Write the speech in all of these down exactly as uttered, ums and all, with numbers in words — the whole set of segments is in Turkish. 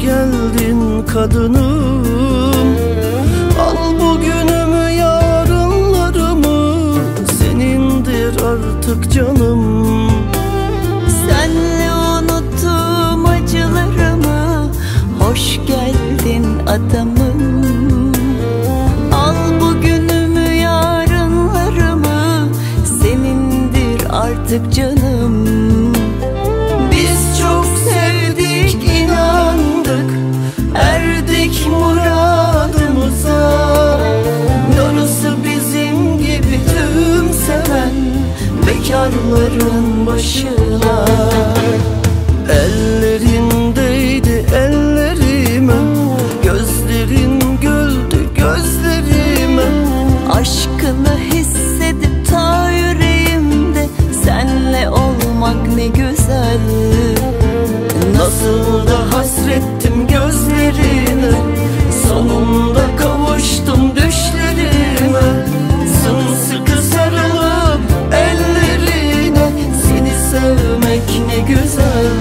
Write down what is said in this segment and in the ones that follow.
geldin kadınım. Al bugünümü yarınlarımı, senindir artık canım. Senle unuttum acılarımı, hoş geldin adamım. Al bugünümü yarınlarımı, senindir artık canım. Biz çok sevdik, inandık, erdik muradımıza. Darısı bizim gibi tüm seven bekarların başına. Ellerindeydi ellerime, gözlerin güldü gözlerime. Aşkını hissedip ta yüreğimde, senle olmak ne güzel. Nasıl da hasrettim gözlerine, sonunda kavuştum düşlerime. Sımsıkı sarılıp ellerine, seni sevmek ne güzel.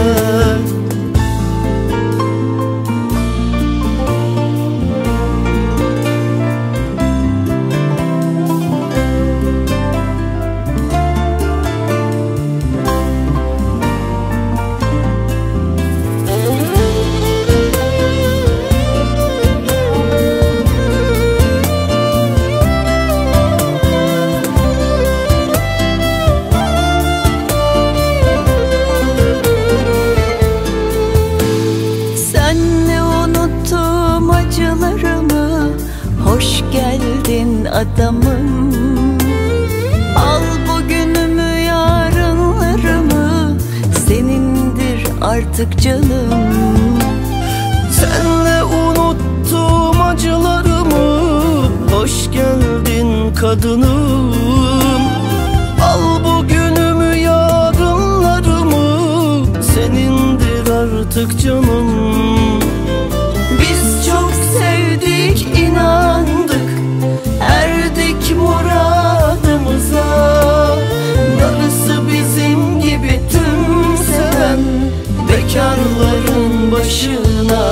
Hoş geldin adamım. Al bugünümü yarınlarımı, senindir artık canım. Senle unuttum acılarımı, hoş geldin kadınım. Al bugünümü yarınlarımı, senindir artık canım. Biz çok sevdik, inandık, erdik muradımıza. Darısı bizim gibi tüm seven bekarların başına.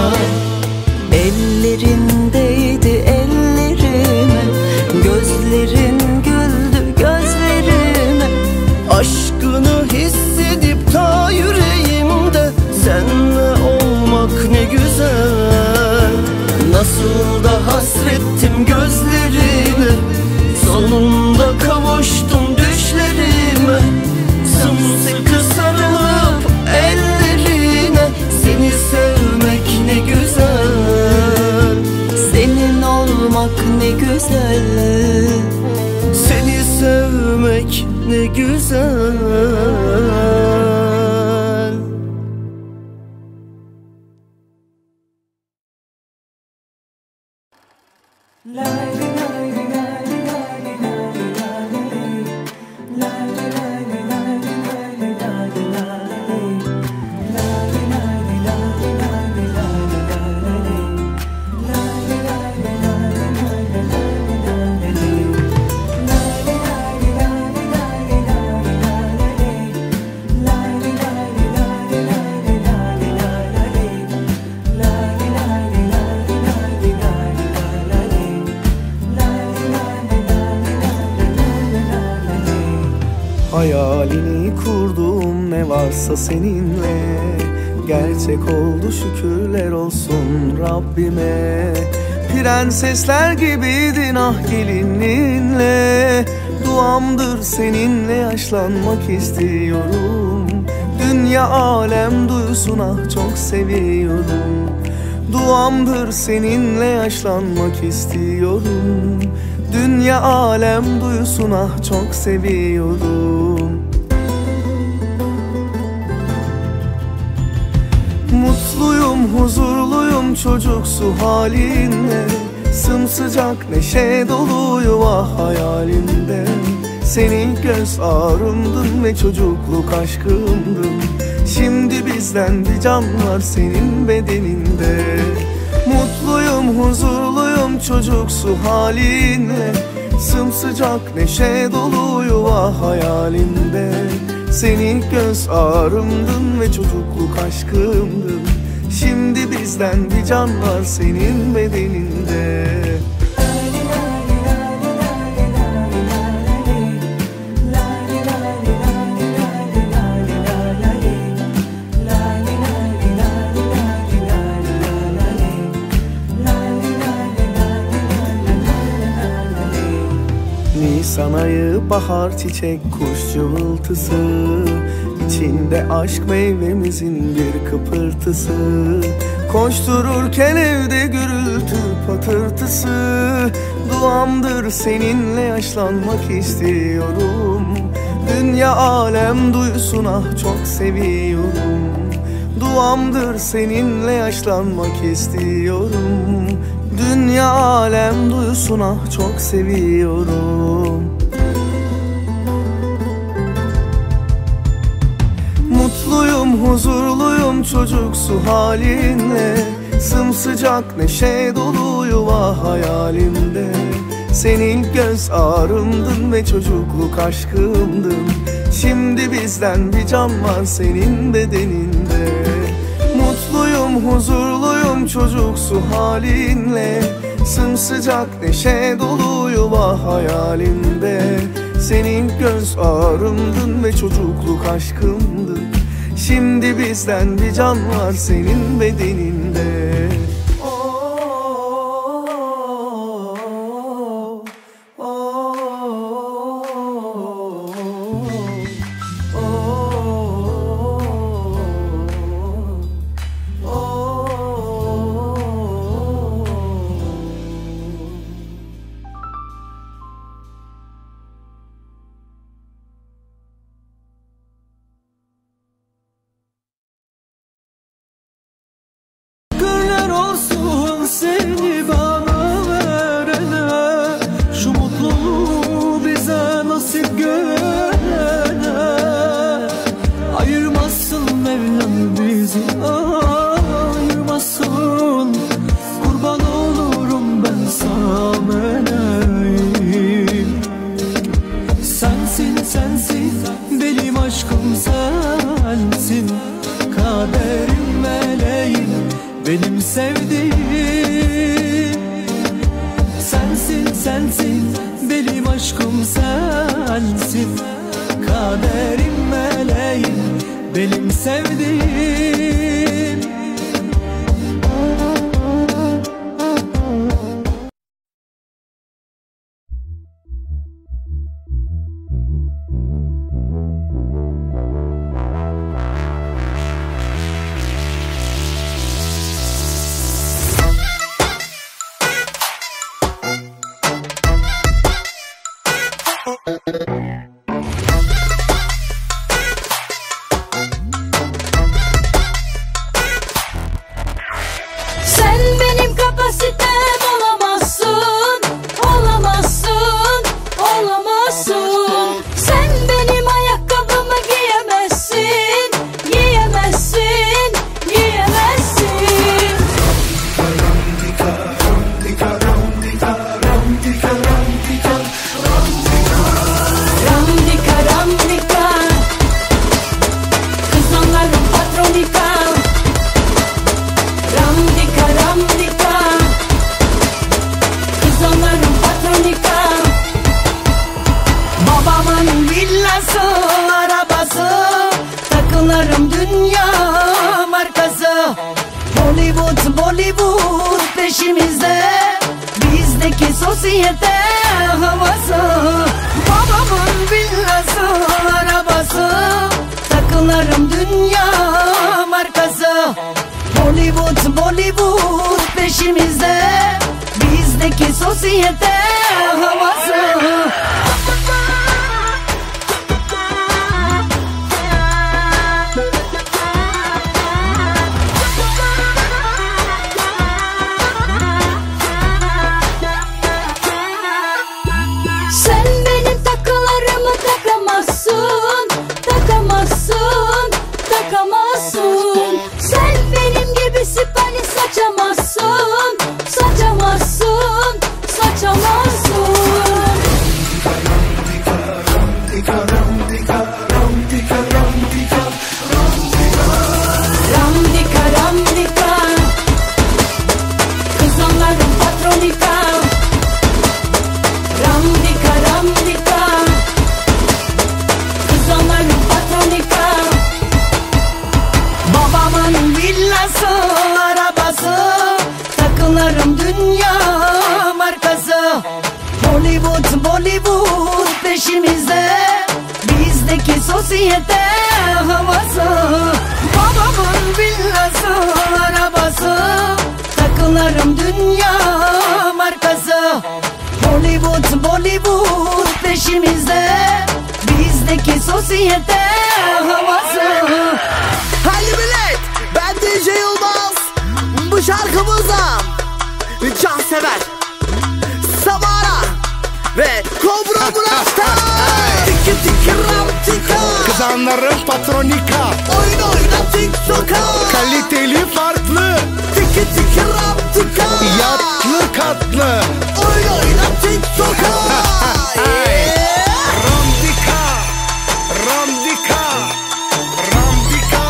Ellerindeydi ellerime, gözlerin güldü gözlerime. Aşkını hissedip ta yüreğimde, senle olmak ne güzel. Nasıl da hasrettim gözlerine, sonunda kavuştum düşlerime. Sımsıkı sarılıp ellerine, seni sevmek ne güzel. Senin olmak ne güzel. Seni sevmek ne güzel. Hayalini kurduğum ne varsa seninle gerçek oldu, şükürler olsun Rabbime. Prensesler gibiydin ah gelininle, duamdır seninle yaşlanmak istiyorum. Dünya alem duysun ah çok seviyorum. Duamdır seninle yaşlanmak istiyorum. Dünya alem duysun ah çok seviyorum. Mutluyum, huzurluyum çocuksu halinle. Sımsıcak neşe dolu yuva hayalimde. Senin göz ağrımdın ve çocukluk aşkımdın. Şimdi bizden bir can var senin bedeninde. Mutluyum, huzurluyum çocuksu halinle. Sımsıcak neşe dolu yuva hayalimde. Senin göz ağrımdın ve çocukluk aşkımdın. Şimdi bizden bir can var senin bedeninde. Nisan ayı, bahar, çiçek, kuş cıvıltısı, İçinde aşk meyvemizin bir kıpırtısı. Koştururken evde gürültü patırtısı. Duamdır seninle yaşlanmak istiyorum. Dünya alem duysun ah çok seviyorum. Duamdır seninle yaşlanmak istiyorum. Dünya alem duysun ah çok seviyorum. Mutluyum, huzurluyum çocuksu halinle. Sımsıcak neşe dolu yuva hayalimde. Senin göz ağrımdın ve çocukluk aşkımdın. Şimdi bizden bir can var senin bedeninde. Mutluyum, huzurluyum çocuksu halinle. Sımsıcak neşe dolu yuva hayalimde. Senin göz ağrımdın ve çocukluk aşkımdın. Şimdi bizden bir can var senin bedeninde. Seni bana verene, şu mutluluğu bize nasip görene. Ayırmasın Mevlam bizi, ayırmasın. Kurban olurum ben sana meleğim. Sensin sensin benim aşkım sensin. Kaderim meleğim benim sevdiğim. Sensin sensin benim aşkım sensin. Kaderim meleğim benim sevdiğim. Sen benim kapasitem olamazsın, olamazsın, olamazsın. Sen benim ayakkabımı giyemezsin, giyemezsin, giyemezsin. Ramdika ramdika, kız onların patronika. Ramdika ramdika, kız onların patronika. Babamın villası, arabası, takılarım dünya markası. Hollywood, Bollywood peşimizde, bizdeki sosyete havası. Babamın villası, arabası, takılarım dünya markası. Hollywood, Bollywood peşimizde, bizdeki sosyete havası. Sen benim takılarımı takamazsın, takamazsın, takamazsın. Sen benim gibi sipali saçamazsın, saçamazsın, saçamazsın. Ramdika ramdika, Bizdeki sosyete havası, babamın villası, arabası, takılarım dünya markası. Hollywood, Bollywood peşimizde, bizdeki sosyete havası. Haydi millet, ben D J Yılmaz. Bu şarkımızda Cansever, Samara ve Kobra Blanch'ta. Tiki tiki ram tika, Kızanların patronika, oyun oyna TikTok'a. kaliteli farklı, Tiki tiki ram tika, yatlı katlı. oyun oyna TikTok'a. Ramdika, Ramdika, Ramdika.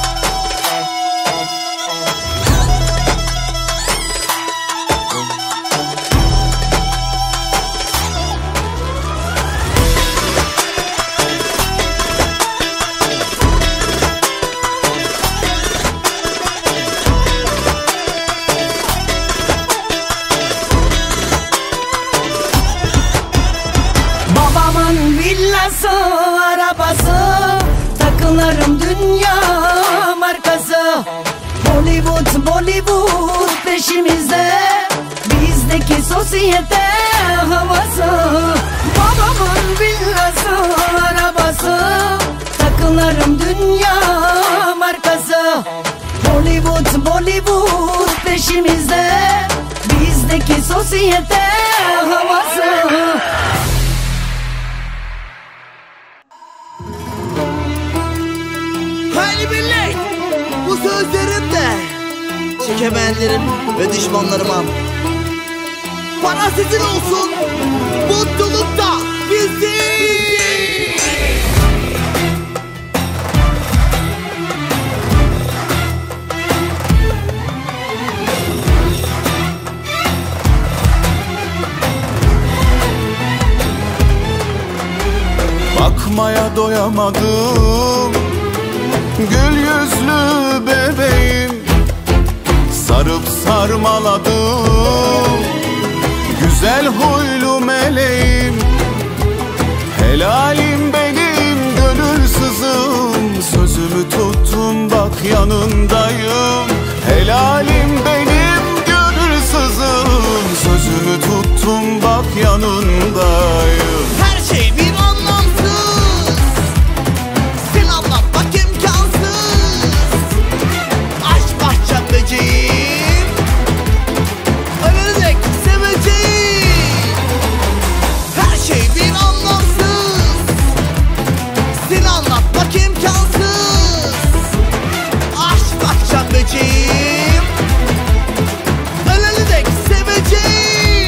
Babamın villası, arabası, takılarım dünya markası. Hollywood, Bollywood peşimizde, bizdeki sosyete havası. Babamın villası, arabası, takılarım dünya markası. Hollywood, Bollywood peşimizde, bizdeki sosyete havası. Haydi millet, bu sözlerim de çekemeyenlerim ve düşmanlarıma. Para sizin olsun, mutluluk da bizim. Bakmaya doyamadım gül yüzlü bebeğim, sarıp sarmaladım güzel huylu meleğim. Helalim benim gönülsüzüm, sözümü tuttum bak yanındayım. Helalim benim gönülsüzüm, sözümü tuttum bak yanındayım. Her şey bir anlamsız, sen anlatmak imkansız. Aşk bahçem böceğim, ölene dek seveceğim. Her şey bir anlamsız, sen anlatmak imkansız. Aşk bahçem böceğim, ölene dek seveceğim.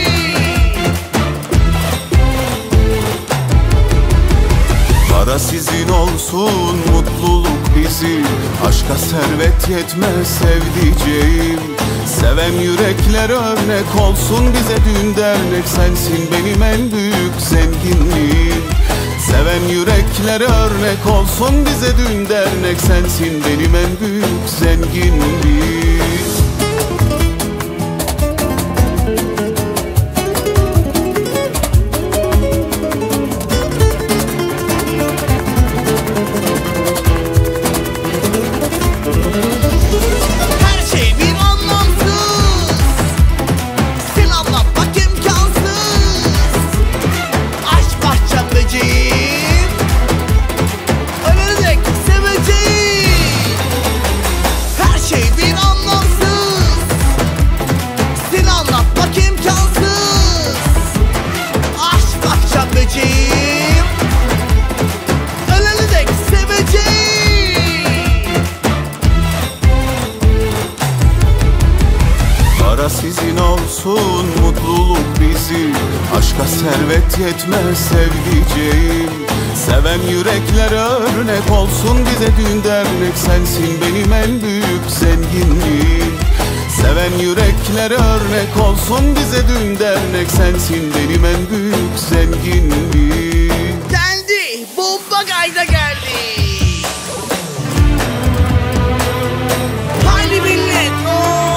Para sizin olsun, mutluluk bizim. Aşka servet yetmez sevdiceğim. Seven yürekler örnek olsun bize, düğün dernek sensin benim en büyük zenginliğim. Seven yürekler örnek olsun bize, düğün dernek sensin benim en büyük zenginliğim. Her şey bir anlamsız, sen anlatmak imkansız. Aşk bahçem böceğim, ölene dek seveceğim. Her şey bir anlamsız, sen anlatmak imkansız. Aşk bahçem böceğim, ölene dek seveceğim. Para sizin olsun, mutluluk bizim. Aşka servet yetmez sevdiceğim. Seven yürekler örnek olsun bize, düğün dernek sensin benim en büyük zenginliğim. Seven yürekler örnek olsun bize, düğün dernek sensin benim en büyük zenginliğim. Geldi, bomba gayda geldi. Haydi millet, ooo.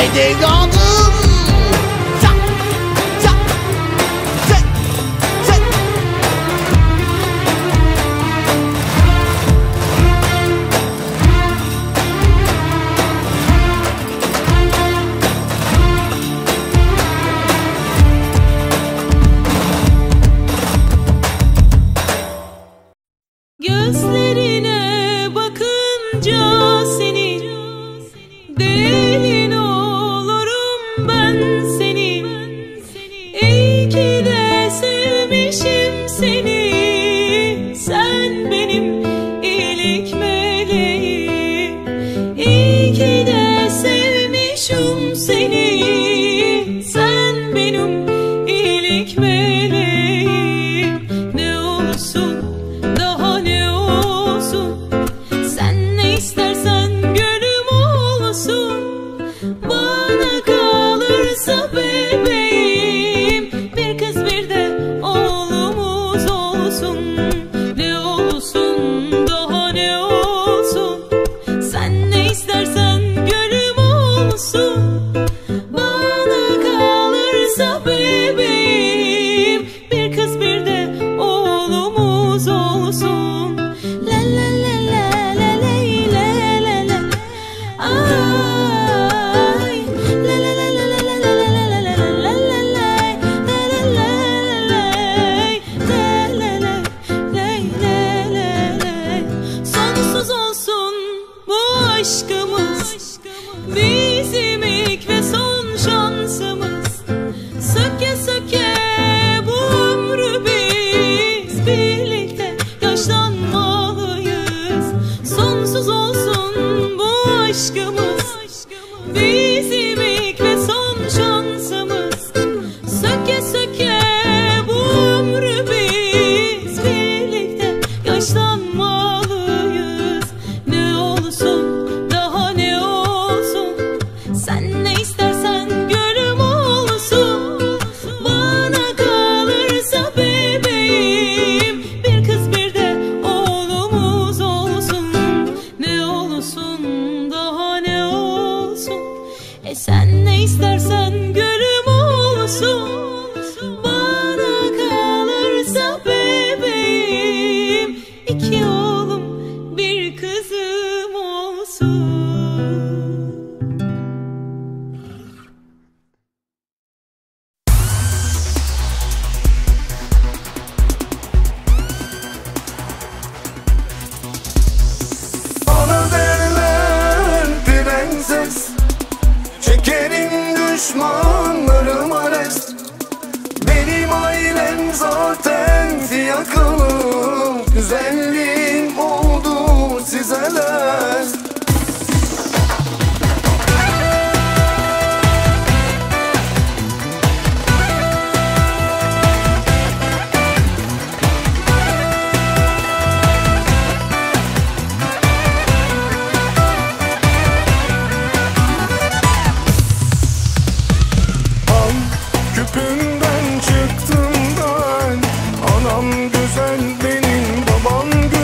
Evet evladım. Çak, çak, çek, çek. Gözlerine bakınca senin delin olurum ben senin. İyi ki de sevmişim seni. Sen benim iyilik meleğim. İyi ki de sevmişim seni. Sen benim iyilik meleğim. Ne olsun daha ne olsun, sen ne istersen gönlüm olsun. Bana kalırsa bebeğim, bir kız bir de oğlumuz olsun. Ne olsun daha ne olsun, sen ne istersen gönlüm olsun. Bana kalırsa bebeğim, bir kız bir de oğlumuz olsun. La la la la la la la la la. Ay. La la la la la la la la la la la la la la. La la la la la la la. Sonsuz olsun bu aşkımız, bizim ilk ve son şansımız. Söke söke bu ömrü biz birlikte yaşlanmalıyız. Sonsuz olsun bu aşkımız, bizim ilk ve son şansımız. Söke söke bu ömrü biz birlikte yaşlanmalıyız. Ne olsun daha ne olsun, sen ne istersen gönlüm olsun. Bana kalırsa bebeğim, bir kız bir de oğlumuz olsun. Ne olsun daha ne olsun, e sen ne istersen gönlüm olsun. Bana kalırsa bebeğim, iki oğlum bir kızım olsun. Bana derler prenses, çekerim düşmanlarıma rest. Benim ailem zaten fiyakalı, güzelliğim oldu size ders. Al küpünden çıktım ben, anam güzel benim babam güzel.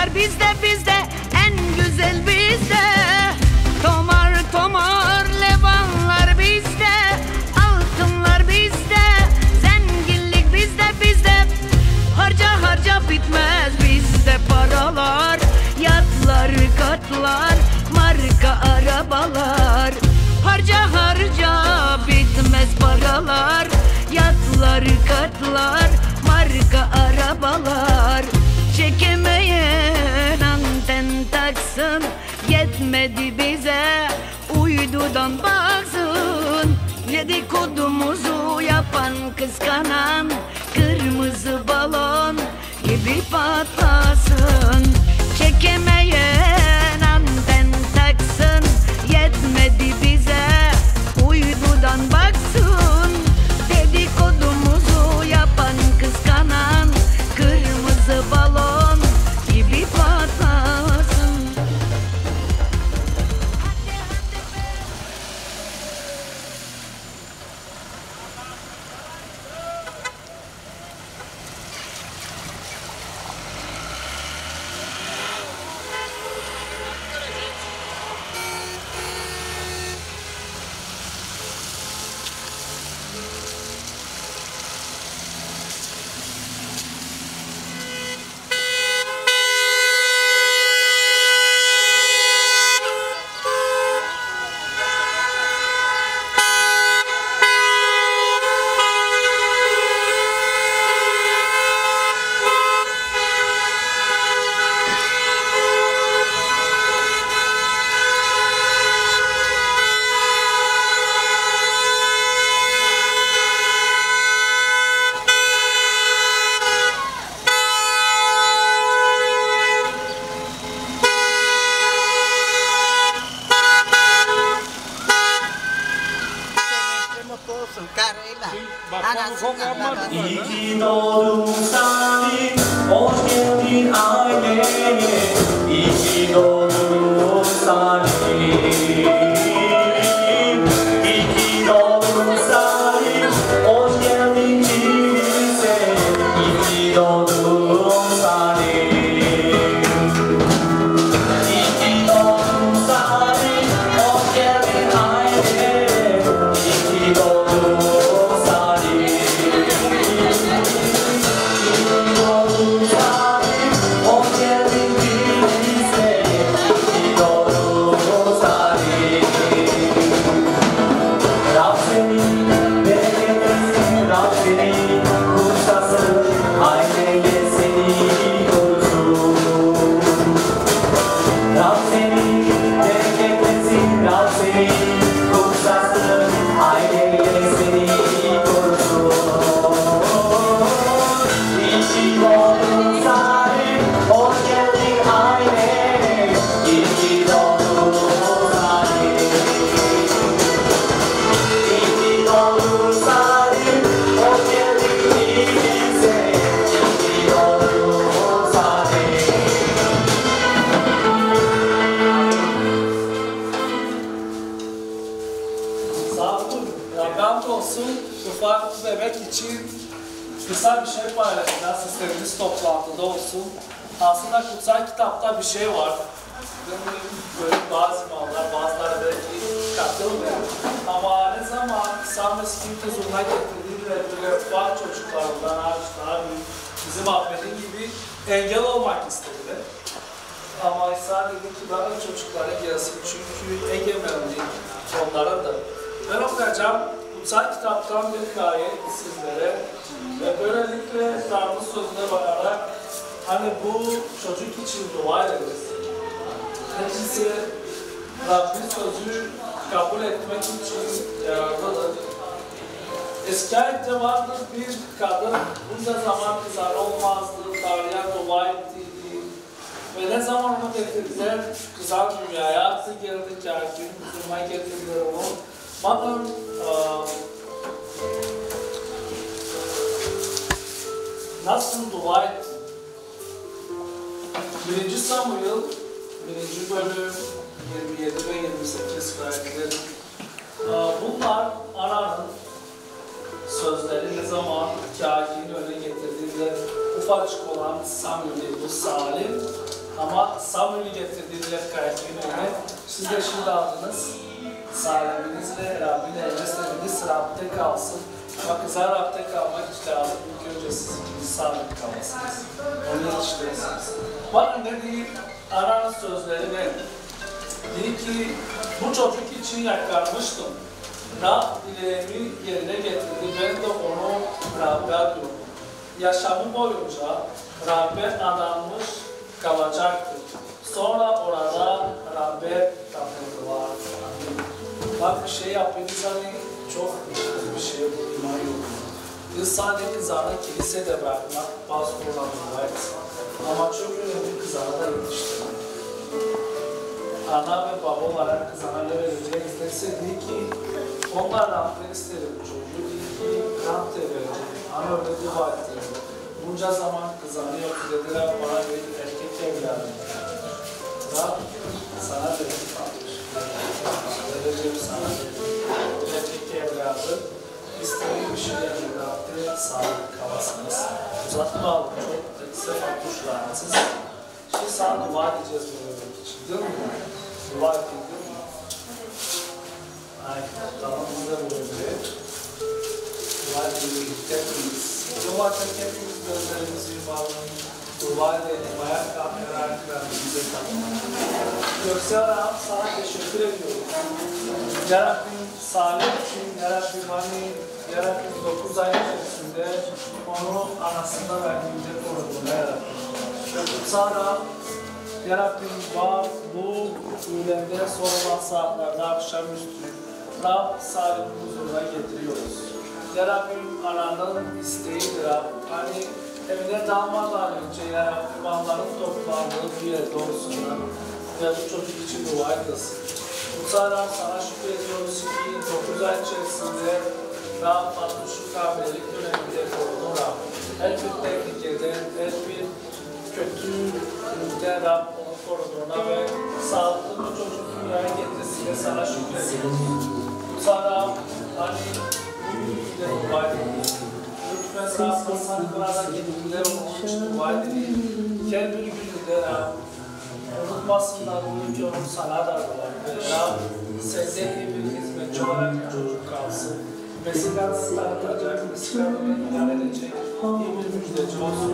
Altınlar bizde bizde, en güzel bizde. Tomar tomar levanlar bizde, altınlar bizde, zenginlik bizde bizde. Harca harca bitmez bizde paralar, yatlar katlar, marka arabalar. Harca harca bitmez paralar, yatlar katlar, marka arabalar. Çekemeyen anten taksın, yetmedi bize uydudan baksın. Dedikodumuzu yapan kıskanan, kırmızı balon gibi patlasın. Çekemeyen anten taksın, yetmedi bize uydudan baksın. Dedikodumuzu yapan kıskanan, kırmızı balon gibi patlasın. İyi ki doğdun Salim, hoş geldin aileye. İyi ki doğdun Salim. İyi ki doğdun Salim, hoş geldin bize. İyi ki doğdun Salim. İyi ki doğdun Salim, hoş geldin aileye. İyi ki doğdun Salim. Ufak bebek için kısa bir şey paylaşacağız, sistemimiz toplantıda olsun. Aslında kutsal kitapta bir şey var. Böyle bazı mallar, bazıları belki katılmıyor. Ama ne zaman İsa Mesih'in huzuruna getirdiği ve böyle ufak çocuklarından ağaçlar, bizim Ahmet'in gibi engel olmak istediler. Ama İsa dedi ki bana çocuklara gelsin çünkü egemenlik onlara da. Ben okuyacağım. Kutsal kitaptan bir hikaye sizlere ve böylelikle Tanrı sözüne bakarak hani bu çocuk için dua ederiz. Hepsi Rabbin sözü kabul etmek için yararlıdır. Eski ayette vardır bir kadın bunca zaman kızar olmazdı, Tanrı'ya dua ettiydi ve ne zaman onu getirdiler, kızar dünyaya attı geldi, gerçeğin huzuruna getirdiler onu. Bakın, nasıl dua etti? Birinci Samuel, birinci bölüm yirmi yedi ve yirmi sekiz ayetleri. Bunlar Ana'nın sözleri ne zaman kâhinin önüne getirdiğinde ufacık olan Samuel'i bu Salim Samuel'i getirdiler karakterini. Siz de şimdi aldınız. Sahiminizle Rabbin eline istediğiniz Rab'de kalsın. Ama kızlar Rab'de kalmak hiç lazım. İlk önce siz ikiniz sabit kalasınız. Onu yetiştirirsiniz. Bakın ne diyeyim, Aran'ın sözleri ne? Dedi ki, bu çocuk için yakarmıştım. Rab dileğimi yerine getirdi. Ben de onu Rab'be adıyorum. Yaşamı boyunca Rab'be adanmış kalacaktır. Sonra orada Rab'be tapındılar. Bak bir şey yapıyoruz hani çok bir şey bu iman yok. Biz sadece kızana kilisede bırakmak bazı kullanımlarız. Ama çok önemli kızana da yetiştirmek. Ana ve baba olarak kızana ne vereceğiz derse değil ki onlardan ben isterim çocuğu değil ki Rab de verecek. Ana öyle dua ettiler. Bunca zaman kızanı yok dediler bana bir erkek evladım. Rab sana verir kalmış. Vereceğim sana bir erkek evladı. İstediği bir şey evladı sağlık kalasınız. Uzatma alın çok sefa kuşlarınızız. Şimdi sana dua edeceğiz bu bölüm için değil mi? Dua edin değil mi? Aynen. Tamam biz de bu bölümde. Dua edin birlikte miyiz? Dua edin hepimiz gözlerimizi yuvarlayın. Dua edelim. Ayak kalkarak Rabbimize kalın. Göksel Rab sana teşekkür ediyorum. Ya Rabbim salih için, Ya Rabbim hani, Ya Rabbim dokuz ay içerisinde onu anasında verdiğinde koruduğuna Ya Rabbim. Sonra Ya Rabbim var bu üyelerde sorulan saatlerde akşamüstü Rab Salim'in huzuruna getiriyoruz. Ya Rabbim ananın isteğidir Rab. Hani evine dalmadan önce Ya Rabbim onların toplandığı bir yerde olsunlar ve bu çocuk için dua edilsin. Bu sana sana şükür ediyoruz ki dokuz ay içerisinde Rab altmış kabilik döneminde korudun Rab. Her bir tehlikeden, her bir kötülükten Rab onu koruduğuna ve sağlıklı bir çocuk dünyaya getirisiyle sana şükür ediyoruz. Sana hani büyükle dua edin. Lütfen Rab hastalıklara gittiler onun için dua edin. Her bir gününde Rab unutmasınlar bu ülke onun sana da var. Rab sende iyi bir hizmetçi olarak çocuk kalsın. Mesikan'ı tanıtacak, Mesikan'ı ilan edecek iyi bir müjdeci olsun.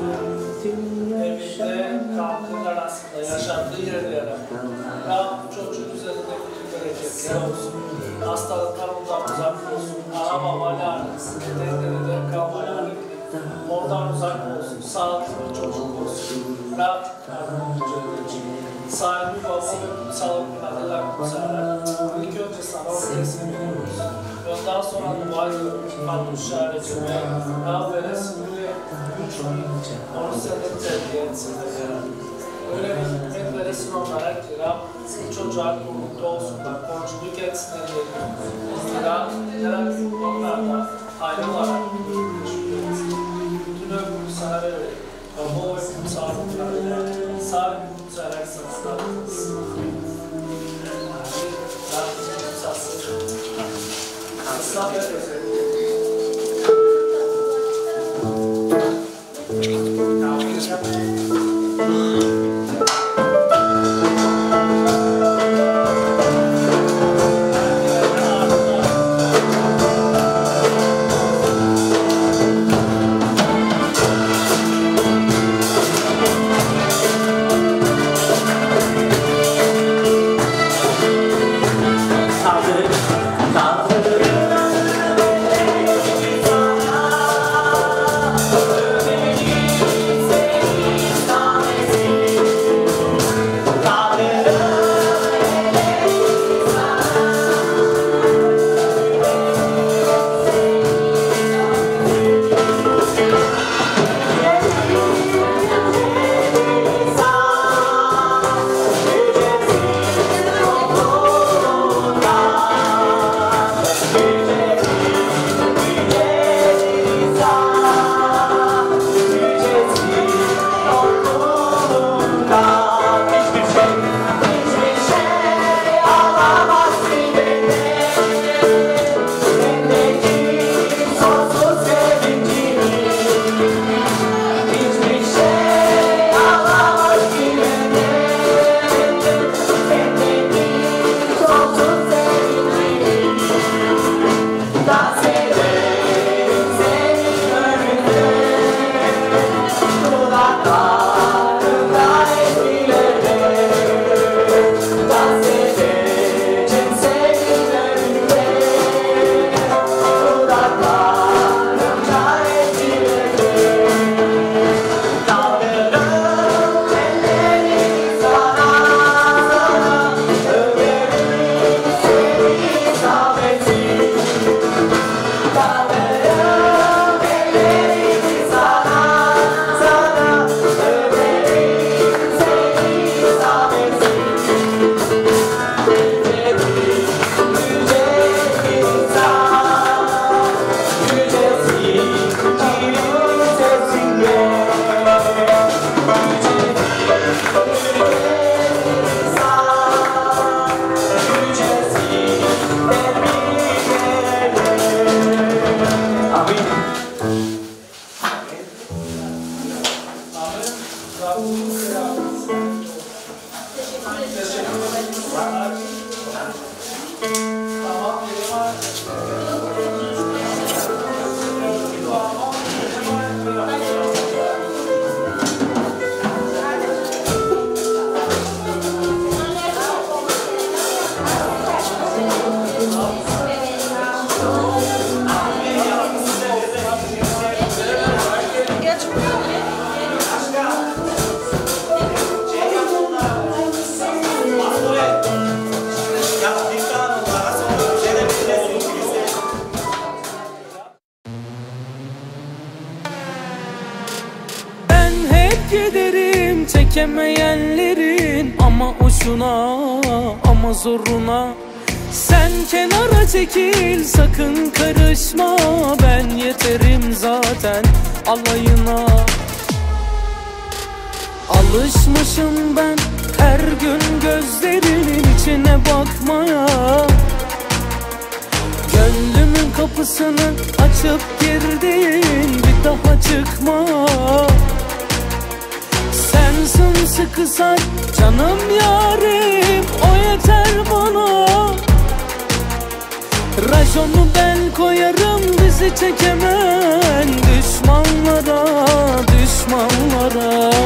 Evinde, kalkın arasında, yaşandığı yerde yaratın. Rab çocuğun üzerinde bir bereketler olsun. Hastalıklarından uzak olsun. Ana baba lanetsin. Dedelerden kalma lanet. Oradan uzak olsun. Sağlıklı bir çocuk olsun. Rab yardımcı edecek. Sahibi baba ve sağlıklı adıyla kutsayarak. İlk önce sana onu teslim ediyoruz. Ondan sonra dua ediyorum. Fatih şahrecime. Rab veresin ve güç onu senden terbiye etsin. Öyle bir hikmet veresin onlara ki Rab bu çocuğa mutlu olsunlar, komşuluk etsinler diye. Rab, Rab onlarla aynı olarak bütün ömrümü sana verelim. Baba ve kutsağlıklarıyla sağ bir kutsayarak sana sağlıklarız. Rabbim kutsasın. Asla ve Tanrı, Tanrı Giderim çekemeyenlerin ama hoşuna ama zoruna. Sen kenara çekil sakın karışma, ben yeterim zaten alayına. Alışmışım ben her gün gözlerinin içine bakmaya. Gönlümün kapısını açıp girdin, bir daha çıkma. Sensin sıkı sar canım yarim, o yeter bana. Rajonu ben koyarım bizi çekemen düşmanlara, düşmanlara.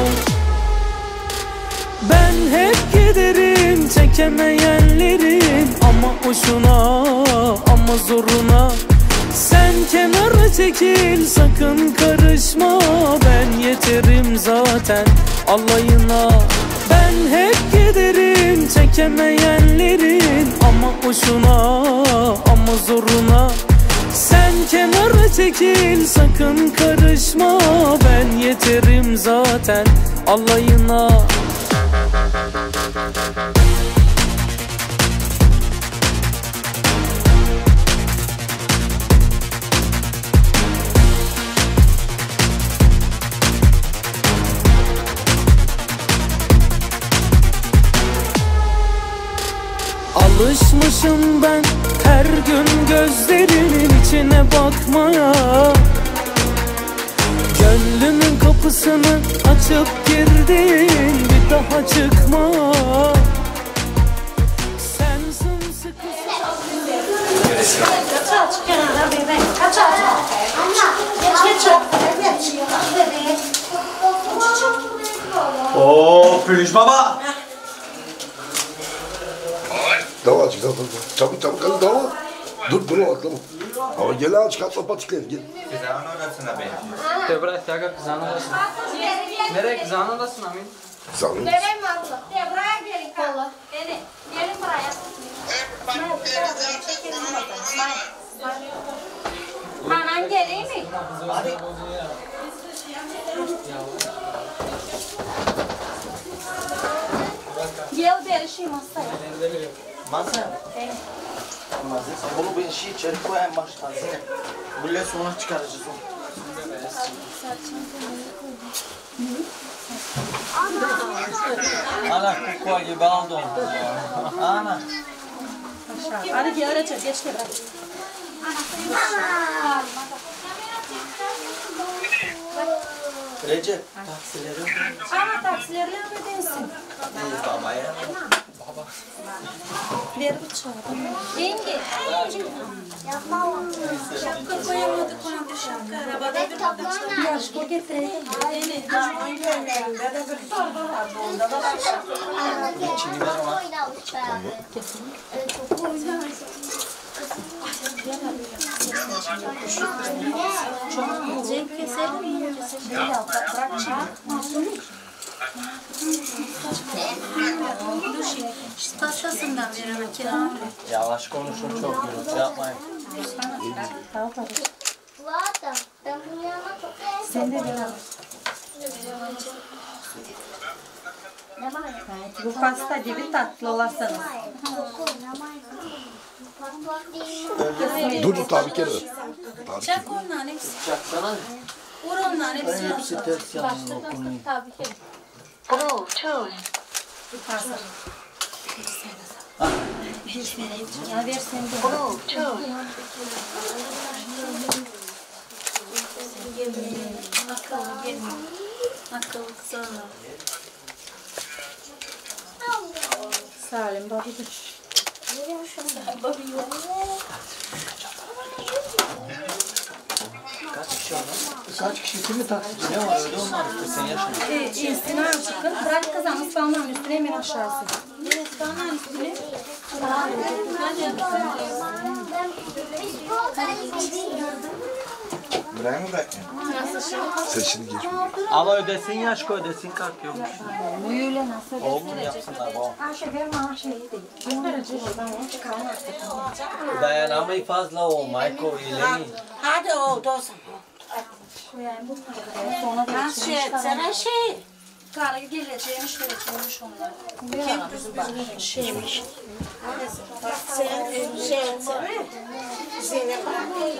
Ben hep giderim çekemeyenlerin ama hoşuna ama zoruna. Sen kenara çekil sakın karışma, ben yeterim zaten alayına. Ben hep giderim çekemeyenlerin ama hoşuna ama zoruna. Sen kenara çekil sakın karışma, ben yeterim zaten alayına. Alışmışım ben her gün gözlerinin içine bakmaya. Gönlümün kapısını açıp girdin, bir daha çıkma. Sensin sıkı. Kaç aç kenara bebek. Kaç aç. Geç geç. Geç. Oo Pülüş baba. Dava çık, dava, çabuk çabuk hadi dava. Dur dur atlama. Ama gel aç katla patikleri gel. Kızağın odasına be. Tebrik ya kızağın odasına. Nereye kızağın odasına Amin? Kızağın odasına. Nereye mi abla? Buraya gelin kolla. Gelin. Gelin buraya. Hanan geleyim mi? Hadi. Gel berişim masaya. Masa. Evet. Masa. Bunu ben şey içeri koyayım baştan. Buraya sonra çıkaracağız onu. Ana kukua gibi aldı onu. Ana. Hadi gel öyle çek. Geç bırak. Recep, taksileri. Ama taksilerle ödesin. İyi babaya. Ver bıçağı. Yenge. Yapma oğlum. Şapka koyamadık ona da şapka. Arabada bir tane. Yaşko getirelim. Aynen. Önlerinde de bir torba vardı. Onda da var şapka. İçini ver ona. Kesinlikle. Çok oynamış. Çok yiyecek keselim. Keselim. Bırak şimdi. Pastasından verene kira. Yavaş konuşun çok gürültü yapmayın. Sen de gel. Bu pasta gibi tatlı olasınız. Dur dur tabii kere. Tabii Çak onların hepsi. Çaksana. Vur onların hepsi. Hepsi ters yanında okunuyor. Tabii ki. Bluetooth. Pasta. Ya ver sen de. Bluetooth. Akıllı gelme. Akıllı sana. Salim babidir. Kaç kişi var? Kaç kişi kimi taksici ne var öyle olmaz işte sen yaşa. Ee, üstüne çıkın. Bırak kızım ıspanağın üstüne hemen aşağısı. Ispanağın üstüne. Buraya mı bırakayım? Sen şimdi geç. Ama ödesin yaş koy ödesin kart yokmuş. Öyle nasıl? Oğlum yapsınlar babam. Ayşe verme Ayşe iyi değil. Göndereceğiz oradan onu çıkarmaz. Dayanamayı fazla o Michael ileri. Hadi oldu o zaman. Yani bu sonra da Şey, sana şey. karı geleceğimiş vereceğimiş onlar. Kim şeymiş. Sen şey etsene. Zeynep abi.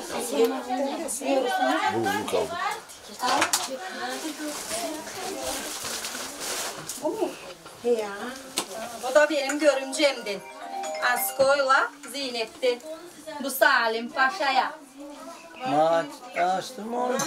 Bunu bunu kaldı. O mu? Ya. O da benim görümcemdi. Asko'yla Zeynep'ti. Bu Salim Paşa'ya. Maç açtım oğlum.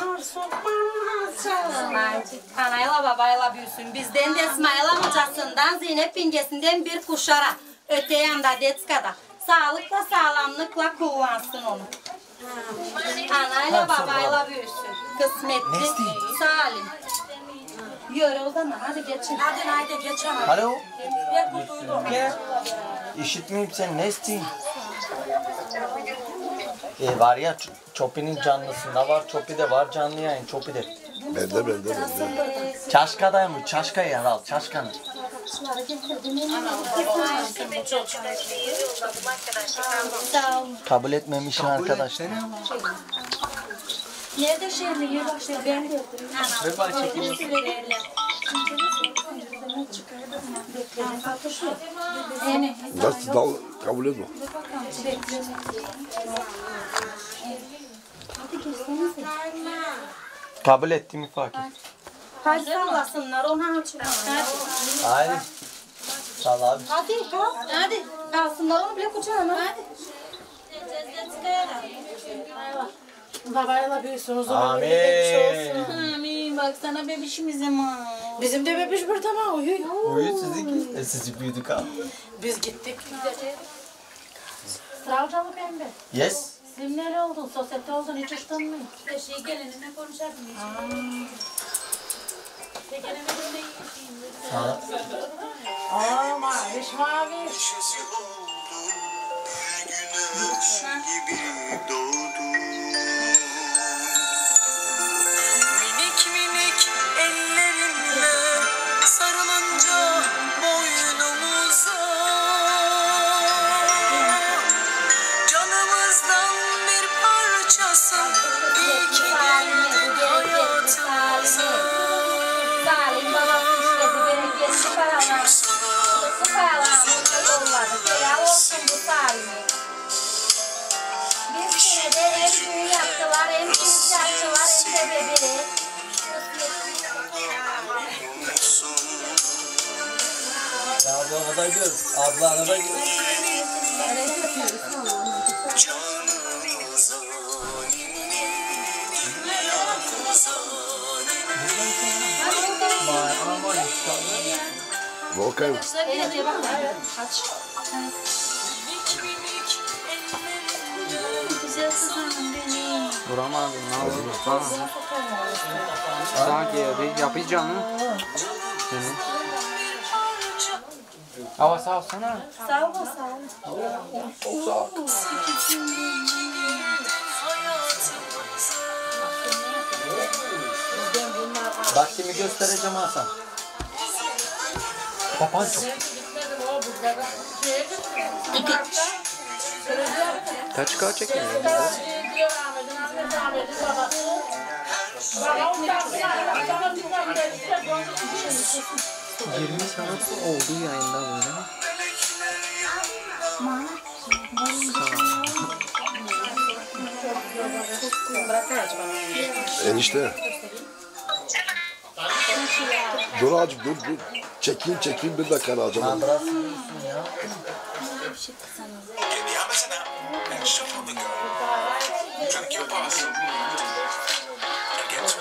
Anayla babayla büyüsün. Bizden de İsmail amcasından Zeynep pingesinden bir kuşara. Öte yanda Detska'da. Sağlıkla sağlamlıkla kullansın onu. Anayla babayla büyüsün. Kısmetli Salim. Yürü o zaman hadi geçin. Hadi hadi geçelim. Alo. Gel. İşitmeyip sen ne istiyorsun? E, var ya Çopi'nin canlısında var, Çopi'de var canlı yayın, Çopi'de. Bende bende bende. Çaşka'da mı? Çaşka'yı al, Çaşka'nın. Kabul etmemişim arkadaşlar. Nerede şehirli yer başlıyor? Ben de yaptım. Ver bana çekeyim. Nasıl dal kabul etme. Kabul ettiğimi fark et. Hadi sallasınlar onu açın. Haydi. Sağ ol abi. Hadi kalk. Hadi. Kalsınlar onu bile kucağına. Hadi. Babayla büyüsün o zaman. Amin. Amin. Baksana bebişimizim ha. Bizim de bebiş burada mı? Uyuyor. Uyuyor sizinki. E, sizi büyüdük abi. Biz gittik. Sravcalı pembe. Yes. Sen nereye oldun? Sosyete oldun. Hiç uçtun mu? Şey gelinine konuşardın. Sağ ol. Aa maviş maviş. Minik minik ellerinle sarılınca boynumuza canımızdan bir parçasın iyi ki geldin hayatımıza. Salim babası işledi. Bereketli paralar. Bu paralarımızı yolladı. Helal olsun bu Salim'e. Bir senede hem düğün yaptılar, hem kız yaptılar, hem de bebeği. Ya ablana da gör. Ablana da gör. Volkan. Aç. Vuramadım. Ne oldu? Bana. Sanki bir yapacağım mı? Seni. Hava sağ olsana. Sağ ol, sağ ol. Bak kimi göstereceğim Hasan. Papan çok. Kaç kaç çekiyor? yirmi saat oldu yayında böyle. Enişte. Dur azıcık dur dur. Çekeyim çekeyim bir dakika alacağım. Burası diyorsun ya.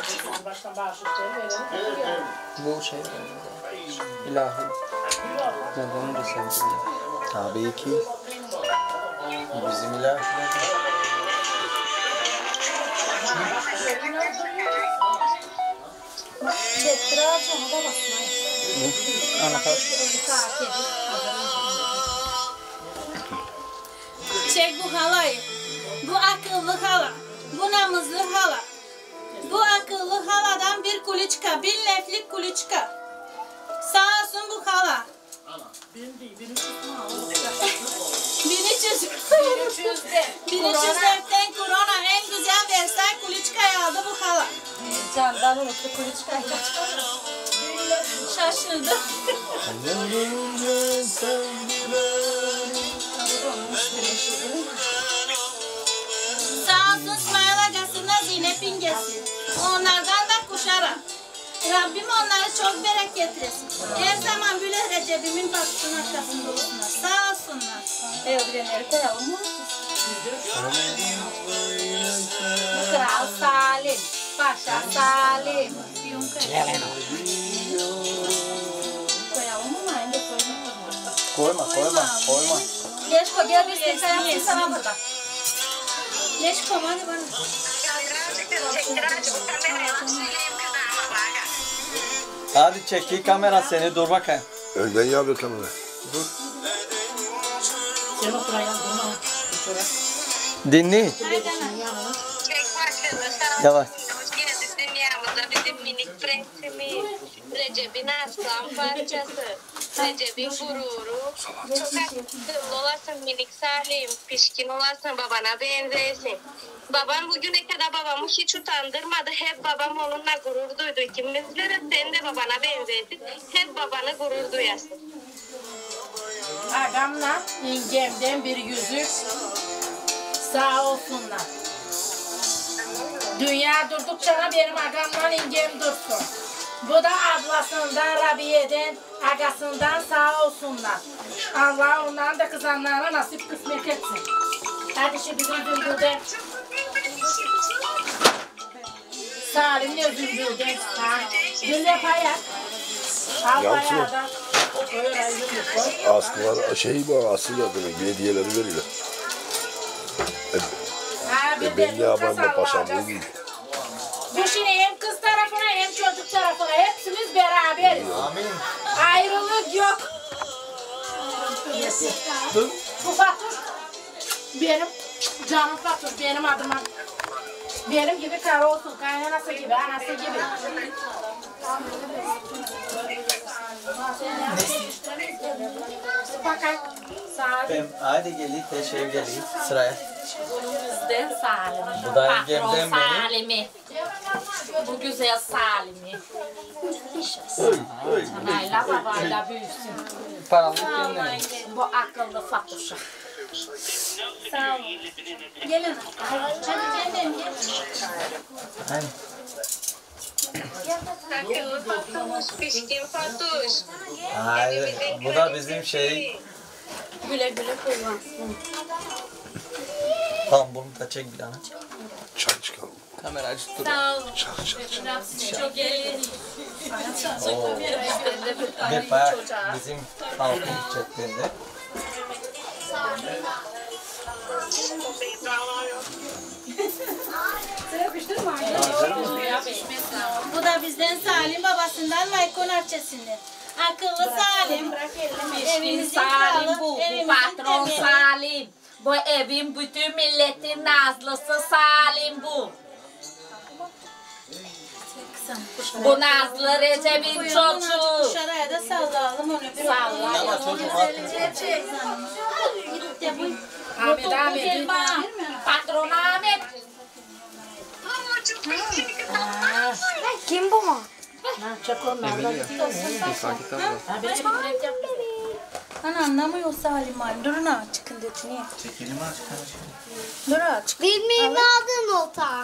Bu şey ilahi. Neden de sen? Tabii ki. Bizim ilah. Çektirer sonra da basmayın. Anahtar. Çek bu halayı. Bu akıllı hala. Bu namızlı hala. Bu akıllı haladan bir kuluçka, bir leflik kuluçka. Sağ olsun bu hala. bin üç yüz bin üç yüz dörtten korona en güzel Versailles kuluçkayı aldı bu hala. Candan unuttu kuluçkayı. Şaşırdım. Sağ olsun İsmail Agası'na Zeynep İngesi. Onlardan da kuşara. Rabbim onları çok bereketlesin. Her zaman böyle Recep'imin baktığının arkasında olsunlar. Sağ olsunlar. Evlenleri koyalım mı? Kral Salim. Paşa Salim. Koyalım mı? Aynı koyalım. Koyma, koyma, koyma. Leşko gel bir sen yapayım sana burada. Leşko hadi bana. Hadi çekil kamera seni, dur bakayım. Önden ya bir kamera. Dur. Sen otur ayağım durma. Dinle. Yavaş. Dünyamıza bizim minik prensimiz, Recep'in aslan parçası, Recep'in gururu. Çok akıllı olasın minik Salim, pişkin olasın, babana benzesin. Babam bugüne kadar babamı hiç utandırmadı. Hep babam onunla gurur duydu. İkimizle de sen de babana benzesin. Hep babanı gurur duyasın. Agamla yengemden bir yüzük. Sağ olsunlar. Dünya durdukça da benim agamla yengem dursun. Bu da ablasından, Rabiye'den, agasından sağ olsunlar. Allah onların da kızanlarına nasip kısmet etsin. Hadi şu bizim Zümbül'den. Salim'le Zümbül'den. Gülle payak. Al payağı da. Askılar şey bu asıl adını hediyeleri veriyor. Ha, bir E, de belli yumurta abamla paşam sallayacağız. değil. Bu şimdi hem kız tarafına hem çocuk tarafına hepsimiz beraberiz. Amin. Ayrılık yok. Dur. Bu Fatoş benim canım Fatoş benim adıma. Benim gibi karı olsun, kaynanası gibi, anası gibi. Bakın, Salim. Ben hadi gelin, teşekkür gelin sıraya. Bizden Salim'i. Bu da Patron yengemden benim. Salim'i. Bu güzel Salim'i. Anayla babayla büyüsün. Paralık kendine. Bu akıllı Fatuş'a. Sağ olun. Gelin. Hadi canım gel. Hani. Akıllı Fatoş, pişkin Fatoş. Hayır, bu da bizim şey. Güle güle kullansın. Tamam bunu da çek bir tane. Çay çıkalım. Kamera açık dur. Sağ olun. Çay çay. Rabbim çok gelin. Oo. Bir bayağı bizim halkın çektiğinde. Bu da bizden Salim babasından Maykon Arçesi'nden. Akıllı Salim. Evimizin Salim kralı, bu, bu evimizin patron temeli. Salim. Bu evin bütün milletin nazlısı Salim bu. Bu nazlı Recep'in çocuğu. Dışarıya da sallayalım onu. Bir Sallayalım. Ama çocuk haklı. Gitti bu. Ahmet Ahmet. Patron Ahmet. Kim bu mu? Ana anlamıyor Salim abi. Durun ha çıkın dedi. Niye? Çekelim aç kardeşim. Dur ha çık. Bilmeyi mi aldın ota?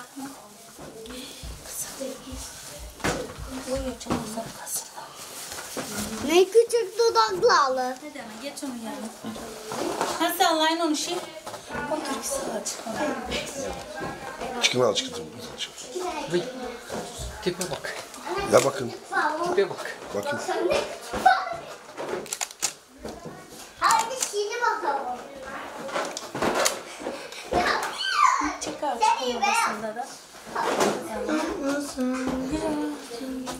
Uyuyor canım sarkasın. Ne küçük dudaklı alır. Hadi ana geç onu yani. Ha sallayın onu şey. Otur ki sağa çık ona. Çıkın al çıkın. Vıy. Tipe bak. Ya bakın. Tipe bak. Bakın. açık olmasında da.